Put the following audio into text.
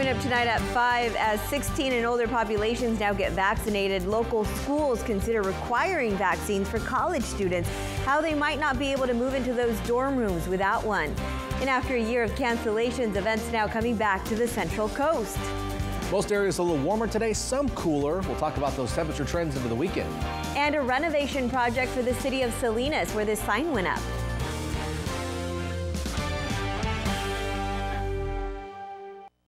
Coming up tonight at 5, as 16 and older populations now get vaccinated, local schools consider requiring vaccines for college students, how they might not be able to move into those dorm rooms without one. And after a year of cancellations, events now coming back to the Central Coast. Most areas a little warmer today, some cooler. We'll talk about those temperature trends into the weekend. And a renovation project for the city of Salinas, where this sign went up.